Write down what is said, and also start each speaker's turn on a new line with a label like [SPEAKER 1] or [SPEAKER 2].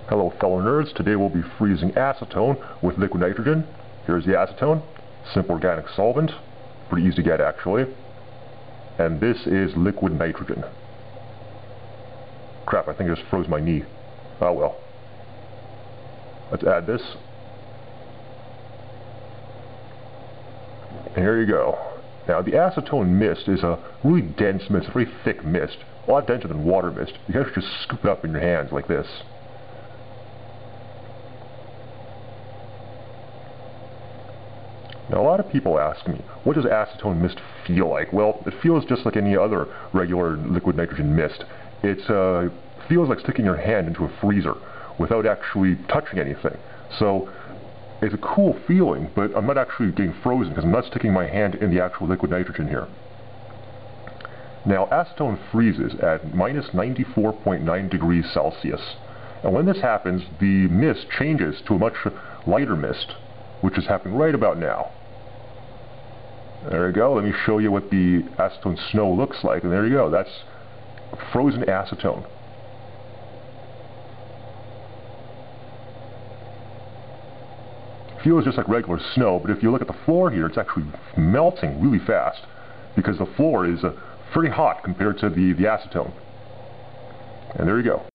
[SPEAKER 1] Hello fellow nerds, today we'll be freezing acetone with liquid nitrogen. Here's the acetone, simple organic solvent, pretty easy to get actually. And this is liquid nitrogen. Crap, I think I just froze my knee. Oh well. Let's add this. And here you go. Now the acetone mist is a really dense mist, a very thick mist, a lot denser than water mist. You can actually just scoop it up in your hands like this. Now a lot of people ask me, what does acetone mist feel like? Well, it feels just like any other regular liquid nitrogen mist. It feels like sticking your hand into a freezer without actually touching anything. So it's a cool feeling, but I'm not actually getting frozen because I'm not sticking my hand in the actual liquid nitrogen here. Now acetone freezes at minus 94.9 degrees Celsius. And when this happens, the mist changes to a much lighter mist, which is happening right about now. There you go. Let me show you what the Acetone Snow looks like. And there you go. That's frozen acetone. Feels just like regular snow, but if you look at the floor here, it's actually melting really fast because the floor is very hot compared to the acetone. And there you go.